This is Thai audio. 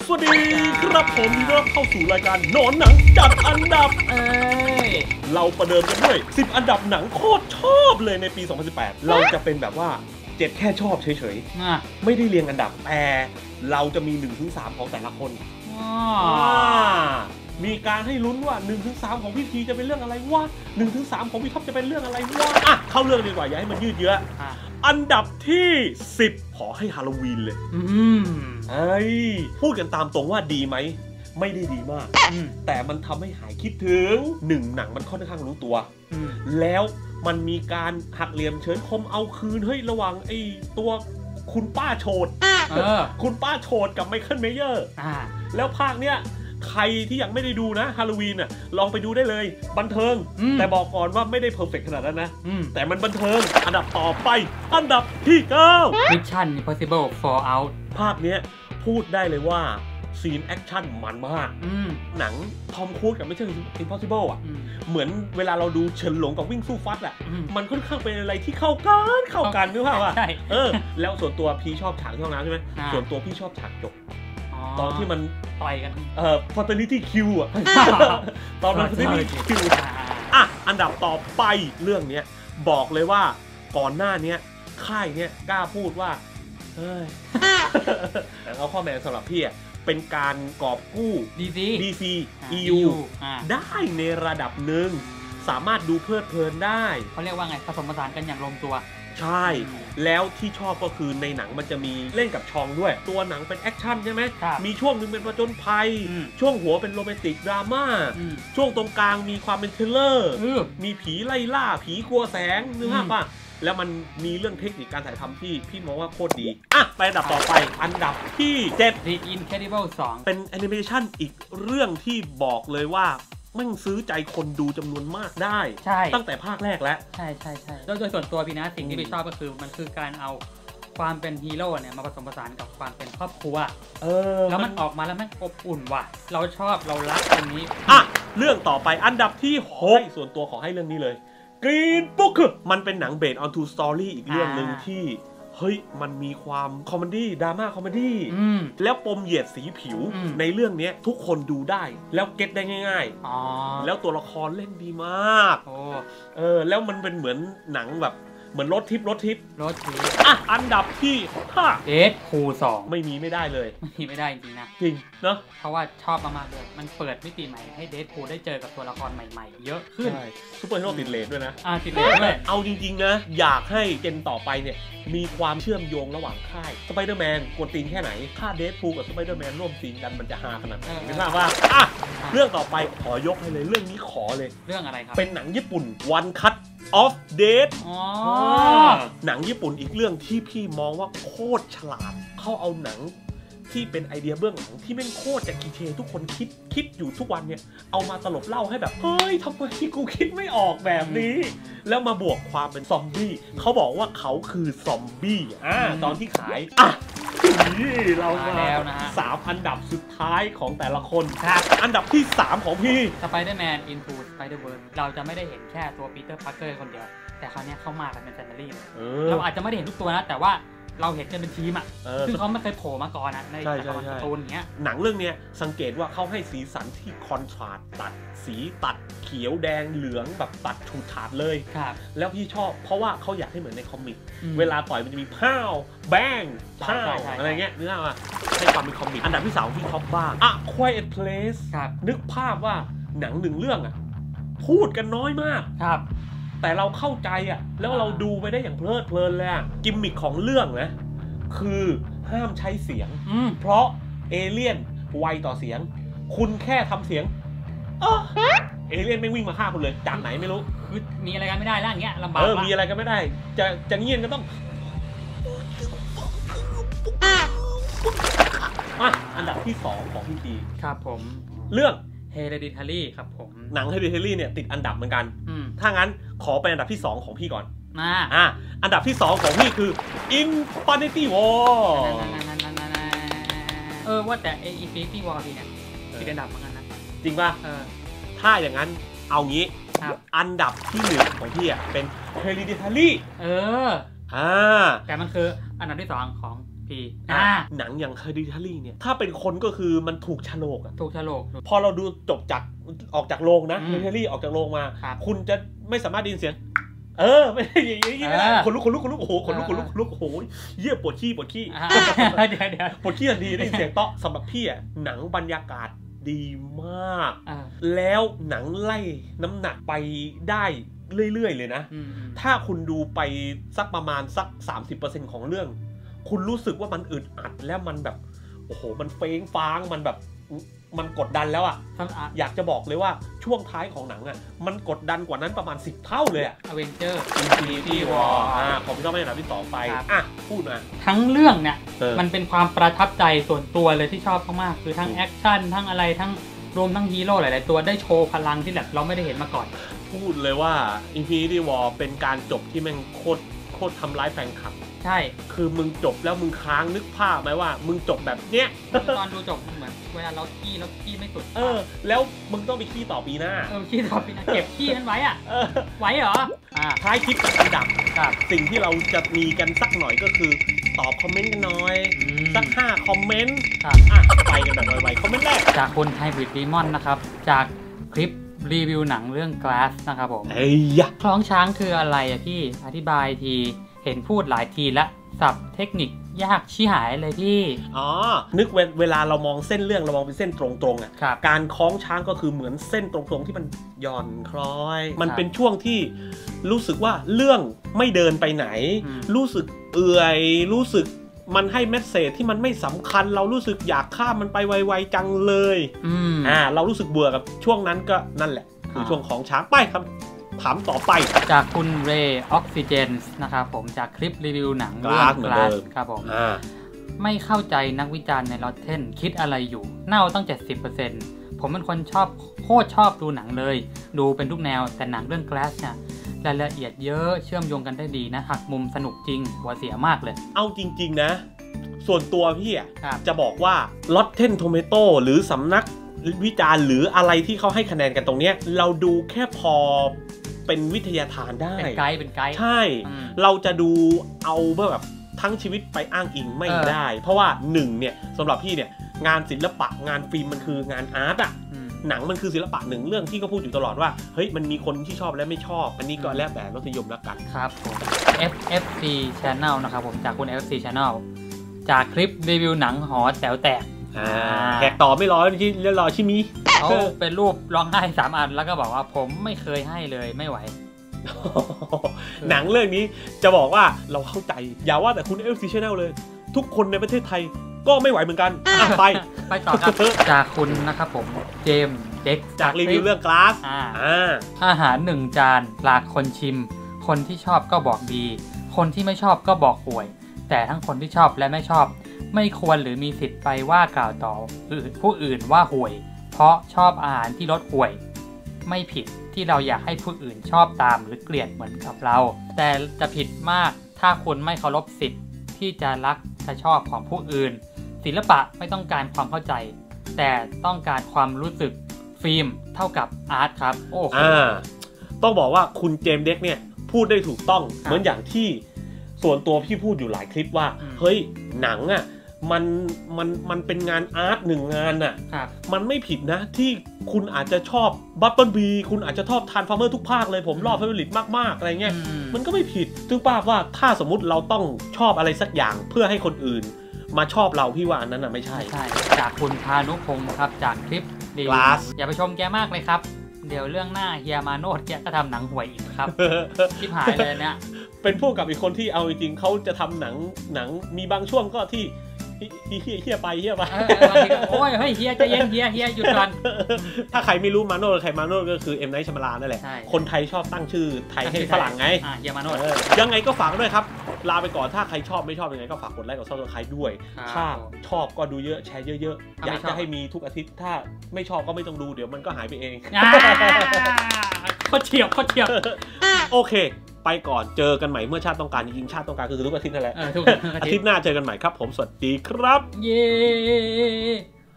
สวัสดีครับผมยินดีต้อนรับเข้าสู่รายการหนอนหนังจัดอันดับเราประเดิมกันด้วย10อันดับหนังโคตรชอบเลยในปี 2018 เราจะเป็นแบบว่า7แค่ชอบเฉยๆไม่ได้เรียงอันดับแต่เราจะมี 1-3 ของแต่ละคนมีการให้ลุ้นว่า 1-3 ของพี่ทีจะเป็นเรื่องอะไรวะ 1-3 ของพี่ท็อปจะเป็นเรื่องอะไรวะเข้าเรื่องดีกว่าอย่าให้มันยืดเยอะอันดับที่10ขอให้ฮาโลวีนเลยพูดกันตามตรงว่าดีไหมไม่ได้ดีมากแต่มันทำให้หายคิดถึงหนังมันค่อนข้างรู้ตัวแล้วมันมีการหักเหลี่ยมเชิญคมเอาคืนเฮ้ยระหว่างไอ้ตัวคุณป้าโฉดคุณป้าโฉดกับไมเคิลเมเยอร์แล้วภาคเนี้ยใครที่ยังไม่ได้ดูนะฮาโลวีนน่ะลองไปดูได้เลยบันเทิงแต่บอกก่อนว่าไม่ได้เพอร์เฟกต์ขนาดนั้นนะแต่มันบันเทิงอันดับต่อไปอันดับที่9 Mission Impossible Fallout ภาคเนี้ยพูดได้เลยว่าซีนแอคชั่นมันมากหนังทอมครูซกับ Mission Impossible อ่ะเหมือนเวลาเราดูเฉินหลงกับวิ่งสู้ฟัดอ่ะมันค่อนข้างเป็นอะไรที่เข้ากันนึกภาพว่าแล้วส่วนตัวพี่ชอบฉากที่ห้องน้ำใช่ไหมส่วนตัวพี่ชอบฉากจบตอนที่มันต่อยกัน Fatality Kill อ่ะตอนนั้น Fatality Kill อันดับต่อไปเรื่องนี้บอกเลยว่าก่อนหน้านี้ค่ายเนี้ยกล้าพูดว่าเฮ้ยเอาข้อแม้สำหรับพี่เป็นการกอบกู้ DC EU ได้ในระดับหนึ่งสามารถดูเพลิดเพลินได้เขาเรียกว่าไงผสมผสานกันอย่างลงตัวใช่แล้วที่ชอบก็คือในหนังมันจะมีเล่นกับชองด้วยตัวหนังเป็นแอคชั่นใช่ไหมมีช่วงหนึ่งเป็นผจญภัยช่วงหัวเป็นโรแมนติกดราม่าช่วงตรงกลางมีความเป็นทริลเลอร์มีผีไล่ล่าผีกลัวแสงนึกภาพป่ะแล้วมันมีเรื่องเทคนิคการถ่ายทำที่พี่มองว่าโคตรดีไปอันดับต่อไปอันดับที่7 The Incredible 2 เป็นแอนิเมชันอีกเรื่องที่บอกเลยว่ามั่งซื้อใจคนดูจำนวนมากได้ตั้งแต่ภาคแรกแล้วใช่โดยส่วนตัวพี่นะสิ่งที่พี่ชอบก็คือมันคือการเอาความเป็นฮีโร่เนี่ยมาผสมผสานกับความเป็นครอบครัวแล้วมันออกมาแล้วมันอบอุ่นว่ะเราชอบเรารักตรงนี้เรื่องต่อไปอันดับที่6ส่วนตัวขอให้เรื่องนี้เลย Green Book มันเป็นหนัง based on true story อีกเรื่องหนึ่งที่เฮ้ยมันมีความคอมเมดี้ดราม่าคอมเมดี้แล้วปมเหยียดสีผิวในเรื่องนี้ทุกคนดูได้แล้วเก็ตได้ง่ายๆแล้วตัวละครเล่นดีมากแล้วมันเป็นเหมือนหนังแบบเหมือนรถทิปอันดับที่5 Deadpool 2 ไม่มีไม่ได้เลยไม่ได้จริงนะจริงเนาะเพราะว่าชอบมากๆเลยมันเปิดมิติใหม่ให้ Deadpool ได้เจอกับตัวละครใหม่ๆเยอะขึ้นซุปเปอร์ฮีโร่ติดเลทด้วยนะติดเลทด้วยเอาจริงๆนะอยากให้เจนต่อไปเนี่ยมีความเชื่อมโยงระหว่างค่ายสไปเดอร์แมนกวนตีนแค่ไหนค่าเดดพูลกับสไปเดอร์แมนร่วมทีมกันมันจะฮาขนาดไหนไม่ทราบว่าเรื่องต่อไปขอยกให้เลยเรื่องนี้ขอเลยเรื่องอะไรครับเป็นหนังญี่ปุ่น One Cut of Death หนังญี่ปุ่นอีกเรื่องที่พี่มองว่าโคตรฉลาดเขาเอาหนังที่เป็นไอเดียเบื้องหลังที่แม่งโคตรจะคีเชทุกคนคิดอยู่ทุกวันเนี่ยเอามาตลบเล่าให้แบบเฮ้ยทำไมกูคิดไม่ออกแบบนี้แล้วมาบวกความเป็นซอมบี้เขาบอกว่าเขาคือซอมบี้ตอนที่ขายเรามาแล้วนะ 3อันดับสุดท้ายของแต่ละคนอันดับที่3ของพี่ Spider-Man Into Spider-Verse เราจะไม่ได้เห็นแค่ตัวปีเตอร์พาร์เกอร์คนเดียวแต่คราวนี้เข้ามากันเป็นแฟมิลี่เลยเราอาจจะไม่ได้เห็นทุกตัวนะแต่ว่าเราเห็นกันเป็นทีมซึ่งเขาไม่เคยโผล่มาก่อนในการ์ตูนอย่างเงี้ยหนังเรื่องนี้สังเกตว่าเขาให้สีสันที่คอนทราสต์ตัดสีตัดเขียวแดงเหลืองแบบตัดฉูดฉาดเลยแล้วพี่ชอบเพราะว่าเขาอยากให้เหมือนในคอมิกเวลาต่อยมันจะมีพ้าวแบงพ้าวอะไรเงี้ยนึกออกมาให้ความเป็นคอมิกอันดับที่3พี่ท็อปบ้างQuiet Place นึกภาพว่าหนัง1เรื่องพูดกันน้อยมากแต่เราเข้าใจแล้วเราดูไปได้อย่างเพลิดเพลินเลยกิมมิคของเรื่องนะคือห้ามใช้เสียงเพราะเอเลี่ยนไวต่อเสียงคุณแค่ทำเสียงเอเลี่ยนไม่วิ่งมาฆ่าคุณเลยจากไหนไม่รู้คือมีอะไรกันไม่ได้แล้วอย่างเงี้ยลำบากมีอะไรกันไม่ได้จะเงียบก็ต้องอันดับที่2ของพี่ตีครับผมเรื่อง Hereditary ครับผมหนัง Hereditary เนี่ยติดอันดับเหมือนกันถ้างั้นขอเป็นอันดับที่2ของพี่ก่อนอันดับที่2ของพี่คือ Infinity War ว่าแต่ Infinity War พี่เนี่ยติดอันดับเหมือนกันนะจริงป่ะถ้าอย่างนั้นเอางี้อันดับที่1ของพี่เป็น Hereditary แต่มันคืออันดับที่2ของพีหนังอย่าง Hereditary เนี่ยถ้าเป็นคนก็คือมันถูกฉลกอะถูกฉลกพอเราดูจบจากออกจากโรงนะ Hereditary ออกจากโรงมาคุณจะไม่สามารถได้ยินเสียงไม่ได้อย่างนี้คนลุกโอ้โหคนลุกโอ้โหเยี่ยปวดขี้เดี๋ยวปวดขี้ทันทีได้ยินเสียงเตาะสำหรับพี่อะหนังบรรยากาศดีมากแล้วหนังไล่น้ำหนักไปได้เรื่อยๆเลยนะถ้าคุณดูไปสักประมาณสัก 30% ของเรื่องคุณรู้สึกว่ามันอึดอัดแล้วมันแบบโอ้โหมันเฟ้งฟ้างมันแบบมันกดดันแล้วอ่ะอยากจะบอกเลยว่าช่วงท้ายของหนังอ่ะมันกดดันกว่านั้นประมาณ10 เท่าเลยอ่ะ Avenger Infinity War ผมก็ไม่ได้ที่ต่อไปพูดมาทั้งเรื่องเนี่ยมันเป็นความประทับใจส่วนตัวเลยที่ชอบมากๆคือทั้งแอคชั่นทั้งอะไรทั้งรวมทั้งฮีโร่หลายๆตัวได้โชว์พลังที่แบบเราไม่ได้เห็นมาก่อนพูดเลยว่า Infinity War เป็นการจบที่แม่งโคตรทำร้ายแฟนคลับใช่คือมึงจบแล้วมึงค้างนึกภาพไหมว่ามึงจบแบบเนี้ยตอนดูจบเหมือนเวลาเราขี้ไม่สุดแล้วมึงต้องไปขี้ต่อปีหน้าขี้ต่อปีหน้าเก็บขี้นั้นไว้ไว้เหรอท้ายคลิปอันดับสิ่งที่เราจะมีกันสักหน่อยก็คือตอบคอมเมนต์กันหน่อยสัก5 คอมเมนต์ไปกันแบบไวๆคอมเมนต์แรกจากคุณไฮบริดดีมอนนะครับจากคลิปรีวิวหนังเรื่อง Glass นะครับผมคล้องช้างคืออะไรอะพี่อธิบายทีเห็นพูดหลายทีแล้วศัพท์เทคนิคยากชิหายเลยพี่นึกเวลาเรามองเส้นเรื่องเรามองเป็นเส้นตรงๆอ่ะการคล้องช้างก็คือเหมือนเส้นตรงๆที่มันหย่อนคล้อยมันเป็นช่วงที่รู้สึกว่าเรื่องไม่เดินไปไหนรู้สึกเอื่อยรู้สึกมันให้เมสเสจที่มันไม่สำคัญเรารู้สึกอยากข้ามมันไปไวๆจังเลยเรารู้สึกเบื่อกับช่วงนั้นก็นั่นแหละคือช่วงของช้างไปครับถามต่อไปจากคุณเรย์ออกซิเจนนะครับผมจากคลิปรีวิวหนังเรื่อง Glass ครับผมไม่เข้าใจนักวิจารณ์ใน Rotten คิดอะไรอยู่เน่าตั้ง 70% ผมเป็นคนโคตรชอบดูหนังเลยดูเป็นทุกแนวแต่หนังเรื่อง Glass เนี่ยรายละเอียดเยอะเชื่อมโยงกันได้ดีนะหักมุมสนุกจริงหัวเสียมากเลยเอาจริงๆนะส่วนตัวพี่จะบอกว่า Rotten Tomato หรือสำนักวิจารณ์หรืออะไรที่เขาให้คะแนนกันตรงนี้เราดูแค่พอเป็นวิทยาทานได้เป็นไกด์ใช่เราจะดูเอาแบบทั้งชีวิตไปอ้างอิงไม่ได้เพราะว่า1เนี่ยสำหรับพี่เนี่ยงานศิลปะงานฟิล์มมันคืองานอาร์ตหนังมันคือศิลปะ1เรื่องที่ก็พูดอยู่ตลอดว่าเฮ้ยมันมีคนที่ชอบและไม่ชอบอันนี้ก็แล้วแต่รสนิยมแล้วกันครับผม FFC Channel นะครับผมจากคุณ FFC Channel จากคลิปรีวิวหนังหอแถวแตกแขกต่อไม่รอที่รอชิมิเขาเป็นรูปร้องไห้3 อันแล้วก็บอกว่าผมไม่เคยให้เลยไม่ไหวหนังเรื่องนี้จะบอกว่าเราเข้าใจอย่าว่าแต่คุณ FFC Channel เลยทุกคนในประเทศไทยก็ไม่ไหวเหมือนกันไปต่อครับจากคุณนะครับผมเจมส์เด็กจากรีวิวเรื่อง Glass อาหาร1 จานหลากคนชิมคนที่ชอบก็บอกดีคนที่ไม่ชอบก็บอกห่วยแต่ทั้งคนที่ชอบและไม่ชอบไม่ควรหรือมีสิทธิ์ไปว่ากล่าวต่อผู้อื่นว่าห่วยเพราะชอบอาหารที่รสห่วยไม่ผิดที่เราอยากให้ผู้อื่นชอบตามหรือเกลียดเหมือนกับเราแต่จะผิดมากถ้าคุณไม่เคารพสิทธิ์ที่จะรักจะชอบของผู้อื่นศิลปะไม่ต้องการความเข้าใจแต่ต้องการความรู้สึกฟิล์มเท่ากับอาร์ตครับโอ้โหต้องบอกว่าคุณเจมส์เด็กเนี่ยพูดได้ถูกต้องเหมือนอย่างที่ส่วนตัวพี่พูดอยู่หลายคลิปว่าเฮ้ยหนังอ่ะมันเป็นงานอาร์ต1 งานน่ะมันไม่ผิดนะที่คุณอาจจะชอบบัตเติ้ลบีคุณอาจจะชอบทรานส์ฟอร์เมอร์ทุกภาคเลยผมรอบเฟเวอริตมากๆอะไรเงี้ยมันก็ไม่ผิดซึ่งป้าว่าถ้าสมมุติเราต้องชอบอะไรสักอย่างเพื่อให้คนอื่นมาชอบเราพี่ว่าอันนั้นน่ะไม่ใช่จากคุณพานุพงศ์ครับจากคลิป Glass อย่าไปชมแกมากเลยครับเดี๋ยวเรื่องหน้าเฮียมาโนดแกก็ทำหนังห่วยอีกครับชิบหายเลยเนี่ยเป็นพวกกับอีกคนที่เอาจริงๆเขาจะทำหนังมีบางช่วงก็ที่เฮียไปโอ้ยเฮ้ยเฮียใจเย็นเฮียหยุดก่อนถ้าใครไม่รู้มาโนดใครมาโนดก็คือเอ็มไนท์ ชมาลานั่นแหละคนไทยชอบตั้งชื่อไทยให้ฝรั่งไงเฮียมาโนดยังไงก็ฝากด้วยครับลาไปก่อนถ้าใครชอบไม่ชอบยังไงก็ฝากกดไลค์กดซับสไครบ์ด้วยถ้าชอบก็ดูเยอะแชร์เยอะๆอยากจะให้มีทุกอาทิตย์ถ้าไม่ชอบก็ไม่ต้องดูเดี๋ยวมันก็หายไปเองโคตรเฉียบโอเคไปก่อนเจอกันใหม่เมื่อชาติต้องการจริงๆชาติต้องการคือทุกอาทิตย์นั่นแหละอาทิตย์หน้าเจอกันใหม่ครับผมสวัสดีครับเย้